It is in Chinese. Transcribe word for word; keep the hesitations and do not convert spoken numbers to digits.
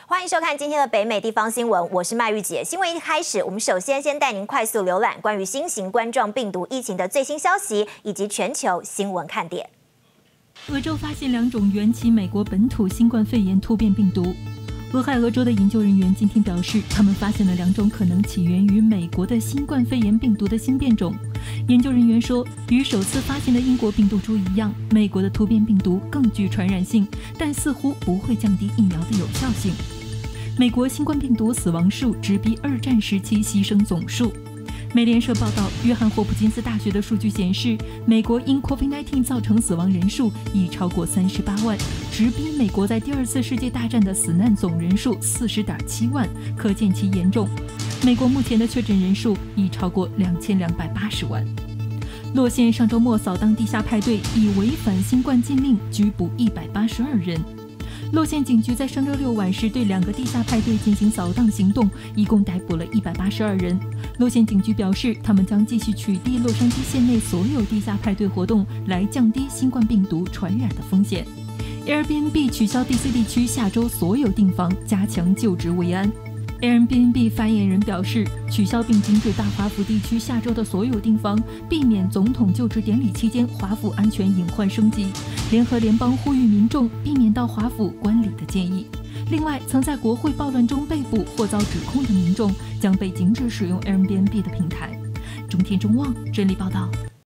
欢迎收看今天的北美地方新闻，我是麦玉姐。新闻一开始，我们首先先带您快速浏览关于新型冠状病毒疫情的最新消息，以及全球新闻看点。 俄州发现两种源起美国本土新冠肺炎突变病毒。俄亥俄州的研究人员今天表示，他们发现了两种可能起源于美国的新冠肺炎病毒的新变种。研究人员说，与首次发现的英国病毒株一样，美国的突变病毒更具传染性，但似乎不会降低疫苗的有效性。美国新冠病毒死亡数直逼二战时期牺牲总数。美联社报道，约翰霍普金斯大学的数据显示，美国因 COVID 十九 造成死亡人数已超过三十八万，直逼美国在第二次世界大战的死难总人数四十点七万，可见其严重。美国目前的确诊人数已超过两千两百八十万。洛县上周末扫荡地下派对，以违反新冠禁令拘捕一百八十二人。洛县警局在上周六晚时对两个地下派对进行扫荡行动，一共逮捕了一百八十二人。洛县警局表示，他们将继续取缔洛杉矶县内所有地下派对活动，来降低新冠病毒传染的风险。Airbnb 取消 D C 地区下周所有订房，加强就职维安。Airbnb 发言人表示，取消并停止大华府地区下周的所有订房，避免总统就职典礼期间华府安全隐患升级。联合联邦呼吁民众避免到华府观礼的建议。另外，曾在国会暴乱中被捕或遭指控的民众将被禁止使用 Airbnb 的平台。中天中望整理报道。